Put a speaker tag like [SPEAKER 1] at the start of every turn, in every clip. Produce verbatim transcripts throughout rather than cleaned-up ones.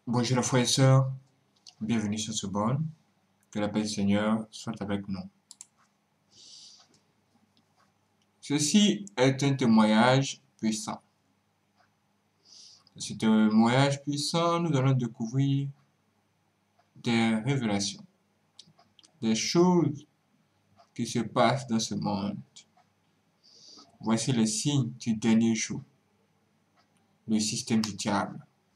[SPEAKER 1] Bonjour les frères et sœurs, bienvenue sur ce bon. Que la paix du Seigneur soit avec nous. Ceci est un témoignage puissant. Dans ce témoignage puissant, nous allons découvrir des révélations, des choses qui se passent dans ce monde. Voici les signes du dernier jour, le système du diable.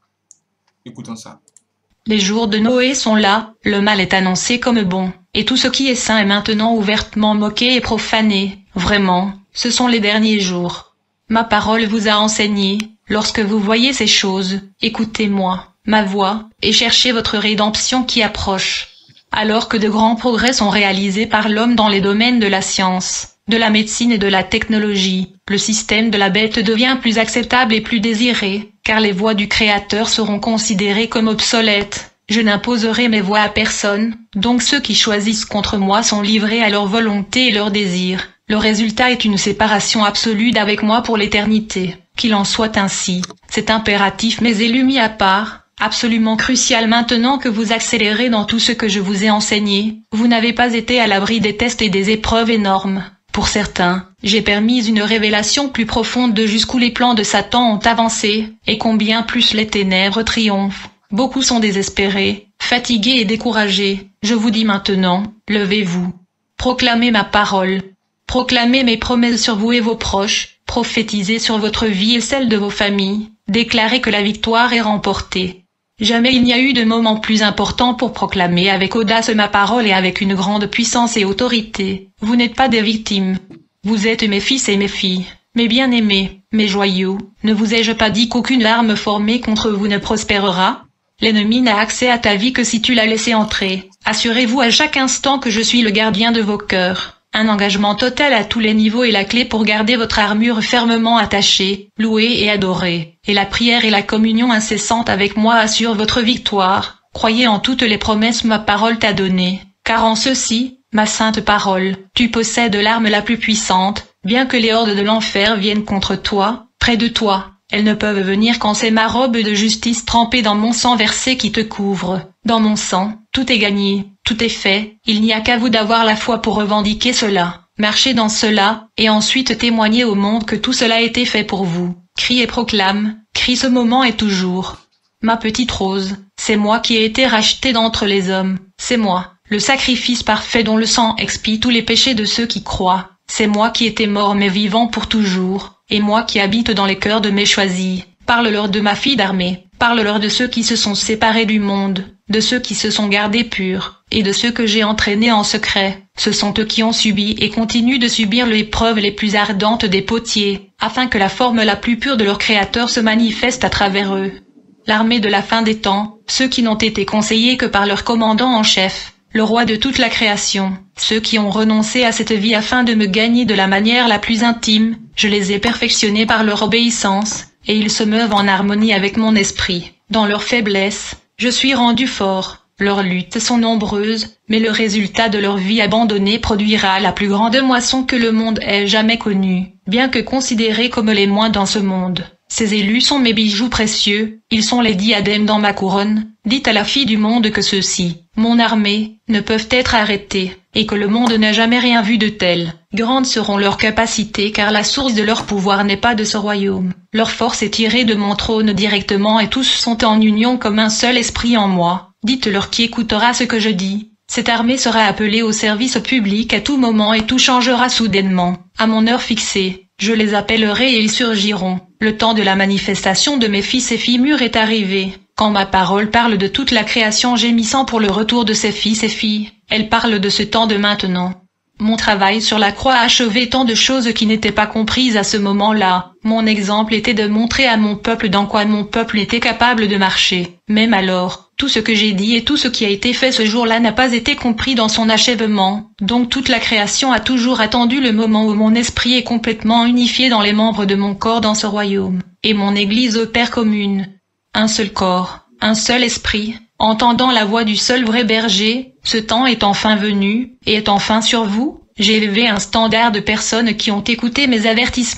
[SPEAKER 1] Écoutons ça.
[SPEAKER 2] Les jours de Noé sont là, le mal est annoncé comme bon, et tout ce qui est saint est maintenant ouvertement moqué et profané. Vraiment, ce sont les derniers jours. Ma parole vous a enseigné, lorsque vous voyez ces choses, écoutez-moi, ma voix, et cherchez votre rédemption qui approche. Alors que de grands progrès sont réalisés par l'homme dans les domaines de la science, de la médecine et de la technologie, le système de la bête devient plus acceptable et plus désiré, car les voix du Créateur seront considérées comme obsolètes. Je n'imposerai mes voix à personne, donc ceux qui choisissent contre moi sont livrés à leur volonté et leurs désirs. Le résultat est une séparation absolue d'avec moi pour l'éternité. Qu'il en soit ainsi. C'est impératif mais élu mis à part. Absolument crucial maintenant que vous accélérez dans tout ce que je vous ai enseigné. Vous n'avez pas été à l'abri des tests et des épreuves énormes. Pour certains, j'ai permis une révélation plus profonde de jusqu'où les plans de Satan ont avancé, et combien plus les ténèbres triomphent. Beaucoup sont désespérés, fatigués et découragés. Je vous dis maintenant, levez-vous. Proclamez ma parole. Proclamez mes promesses sur vous et vos proches. Prophétisez sur votre vie et celle de vos familles. Déclarez que la victoire est remportée. Jamais il n'y a eu de moment plus important pour proclamer avec audace ma parole et avec une grande puissance et autorité. Vous n'êtes pas des victimes. Vous êtes mes fils et mes filles, mes bien-aimés, mes joyaux. Ne vous ai-je pas dit qu'aucune arme formée contre vous ne prospérera? L'ennemi n'a accès à ta vie que si tu l'as laissé entrer. Assurez-vous à chaque instant que je suis le gardien de vos cœurs. Un engagement total à tous les niveaux est la clé pour garder votre armure fermement attachée, louée et adorée. Et la prière et la communion incessante avec moi assurent votre victoire. Croyez en toutes les promesses ma parole t'a données. Car en ceci, ma sainte parole, tu possèdes l'arme la plus puissante, bien que les hordes de l'enfer viennent contre toi, près de toi. Elles ne peuvent venir quand c'est ma robe de justice trempée dans mon sang versé qui te couvre. Dans mon sang, tout est gagné, tout est fait, il n'y a qu'à vous d'avoir la foi pour revendiquer cela. Marchez dans cela, et ensuite témoignez au monde que tout cela a été fait pour vous. Crie et proclame, crie ce moment et toujours. Ma petite rose, c'est moi qui ai été rachetée d'entre les hommes, c'est moi, le sacrifice parfait dont le sang expie tous les péchés de ceux qui croient. C'est moi qui étais mort mais vivant pour toujours. Et moi qui habite dans les cœurs de mes choisis, parle-leur de ma fille d'armée, parle-leur de ceux qui se sont séparés du monde, de ceux qui se sont gardés purs, et de ceux que j'ai entraînés en secret. Ce sont eux qui ont subi et continuent de subir l'épreuve les plus ardentes des potiers, afin que la forme la plus pure de leur Créateur se manifeste à travers eux. L'armée de la fin des temps, ceux qui n'ont été conseillés que par leur commandant en chef, le roi de toute la création, ceux qui ont renoncé à cette vie afin de me gagner de la manière la plus intime, je les ai perfectionnés par leur obéissance, et ils se meuvent en harmonie avec mon esprit. Dans leur faiblesse, je suis rendu fort. Leurs luttes sont nombreuses, mais le résultat de leur vie abandonnée produira la plus grande moisson que le monde ait jamais connue, bien que considérés comme les moins dans ce monde. Ces élus sont mes bijoux précieux, ils sont les diadèmes dans ma couronne. Dites à la fille du monde que ceux-ci, mon armée, ne peuvent être arrêtés, et que le monde n'a jamais rien vu de tel. Grandes seront leurs capacités car la source de leur pouvoir n'est pas de ce royaume. Leur force est tirée de mon trône directement et tous sont en union comme un seul esprit en moi. Dites-leur qui écoutera ce que je dis. Cette armée sera appelée au service public à tout moment et tout changera soudainement. À mon heure fixée, je les appellerai et ils surgiront. Le temps de la manifestation de mes fils et filles mûrs est arrivé. Quand ma parole parle de toute la création gémissant pour le retour de ses fils et filles, elle parle de ce temps de maintenant. Mon travail sur la croix a achevé tant de choses qui n'étaient pas comprises à ce moment-là. Mon exemple était de montrer à mon peuple dans quoi mon peuple était capable de marcher. Même alors, tout ce que j'ai dit et tout ce qui a été fait ce jour-là n'a pas été compris dans son achèvement. Donc toute la création a toujours attendu le moment où mon esprit est complètement unifié dans les membres de mon corps dans ce royaume. Et mon Église opère comme une. Un seul corps, un seul esprit, entendant la voix du seul vrai berger. Ce temps est enfin venu, et est enfin sur vous. J'ai élevé un standard de personnes qui ont écouté mes avertissements,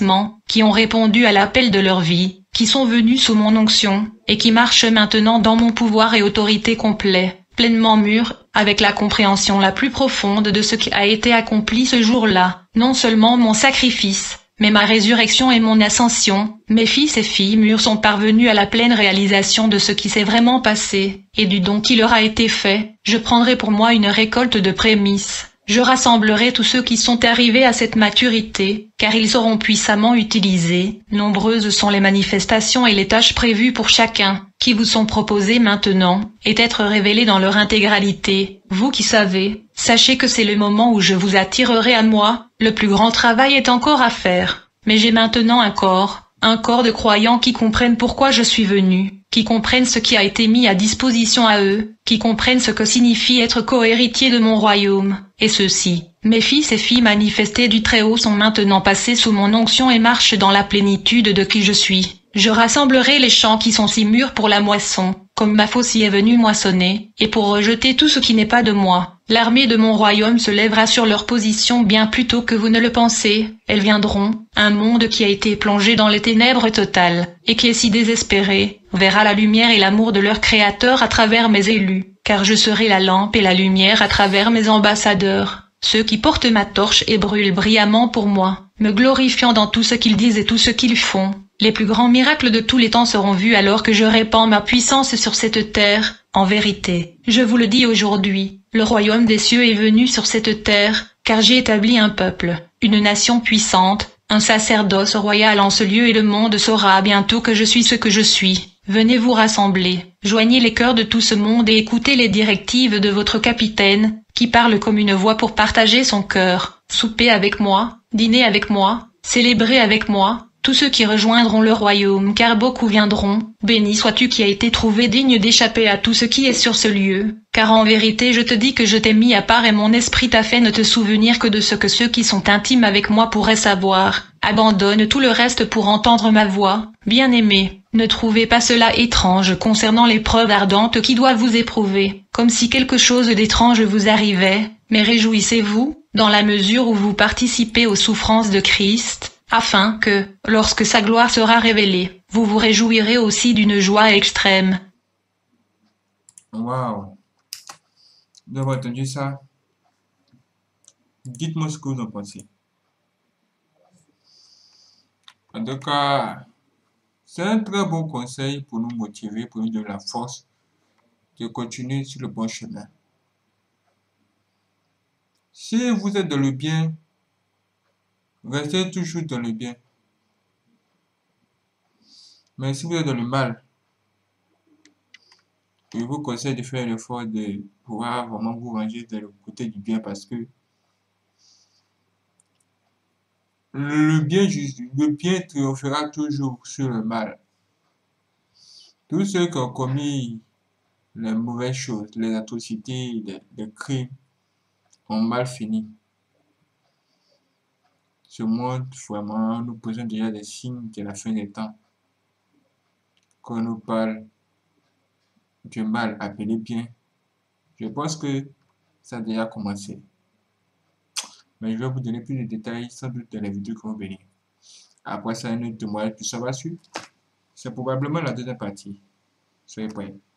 [SPEAKER 2] qui ont répondu à l'appel de leur vie, qui sont venus sous mon onction, et qui marchent maintenant dans mon pouvoir et autorité complet, pleinement mûrs, avec la compréhension la plus profonde de ce qui a été accompli ce jour-là, non seulement mon sacrifice, mais ma résurrection et mon ascension. Mes fils et filles mûrs sont parvenus à la pleine réalisation de ce qui s'est vraiment passé, et du don qui leur a été fait. Je prendrai pour moi une récolte de prémices. Je rassemblerai tous ceux qui sont arrivés à cette maturité, car ils seront puissamment utilisés. Nombreuses sont les manifestations et les tâches prévues pour chacun, qui vous sont proposées maintenant, et être révélées dans leur intégralité. Vous qui savez, sachez que c'est le moment où je vous attirerai à moi. Le plus grand travail est encore à faire. Mais j'ai maintenant un corps, un corps de croyants qui comprennent pourquoi je suis venu, qui comprennent ce qui a été mis à disposition à eux, qui comprennent ce que signifie être co-héritier de mon royaume. Et ceux-ci, mes fils et filles manifestés du Très-Haut, sont maintenant passés sous mon onction et marchent dans la plénitude de qui je suis. Je rassemblerai les champs qui sont si mûrs pour la moisson, comme ma faucille est venue moissonner, et pour rejeter tout ce qui n'est pas de moi. L'armée de mon royaume se lèvera sur leur position bien plus tôt que vous ne le pensez. Elles viendront. Un monde qui a été plongé dans les ténèbres totales, et qui est si désespéré, verra la lumière et l'amour de leur Créateur à travers mes élus, car je serai la lampe et la lumière à travers mes ambassadeurs, ceux qui portent ma torche et brûlent brillamment pour moi, me glorifiant dans tout ce qu'ils disent et tout ce qu'ils font. Les plus grands miracles de tous les temps seront vus alors que je répands ma puissance sur cette terre. En vérité, je vous le dis aujourd'hui, le royaume des cieux est venu sur cette terre, car j'ai établi un peuple, une nation puissante, un sacerdoce royal en ce lieu, et le monde saura bientôt que je suis ce que je suis. Venez vous rassembler, joignez les cœurs de tout ce monde et écoutez les directives de votre capitaine, qui parle comme une voix pour partager son cœur. Soupez avec moi, dînez avec moi, célébrez avec moi, tous ceux qui rejoindront le royaume, car beaucoup viendront. Béni sois-tu qui as été trouvé digne d'échapper à tout ce qui est sur ce lieu, car en vérité je te dis que je t'ai mis à part et mon esprit t'a fait ne te souvenir que de ce que ceux qui sont intimes avec moi pourraient savoir. Abandonne tout le reste pour entendre ma voix. Bien-aimés, ne trouvez pas cela étrange concernant l'épreuve ardente qui doit vous éprouver, comme si quelque chose d'étrange vous arrivait, mais réjouissez-vous, dans la mesure où vous participez aux souffrances de Christ, afin que, lorsque sa gloire sera révélée, vous vous réjouirez aussi d'une joie extrême.
[SPEAKER 1] Waouh! Vous avez entendu ça? Dites-moi ce que vous en pensez. En tout cas, c'est un très bon conseil pour nous motiver, pour nous donner la force de continuer sur le bon chemin. Si vous êtes dans le bien, restez toujours dans le bien. Mais si vous êtes dans le mal, je vous conseille de faire l'effort de pouvoir vraiment vous ranger de le côté du bien, parce que le bien, le bien triomphera toujours sur le mal. Tous ceux qui ont commis les mauvaises choses, les atrocités, les, les crimes, ont mal fini. Ce monde, vraiment, nous posons déjà des signes de la fin des temps. Quand on nous parle du mal appelé bien, je pense que ça a déjà commencé. Mais je vais vous donner plus de détails sans doute dans les vidéos qui vont venir. Après ça, un autre témoignage, tout ça va suivre. C'est probablement la deuxième partie. Soyez prêts.